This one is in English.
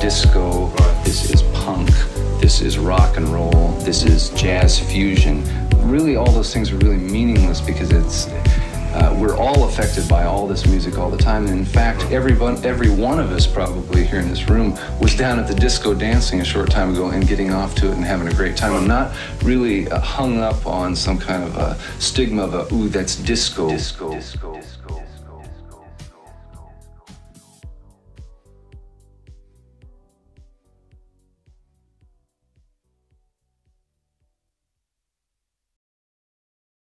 disco, this is punk, this is rock and roll, this is jazz fusion. Really, all those things are really meaningless because we're all affected by all this music all the time. And in fact, every one of us probably here in this room was down at the disco dancing a short time ago and getting off to it and having a great time. I'm not really hung up on some kind of a stigma of ooh, that's disco.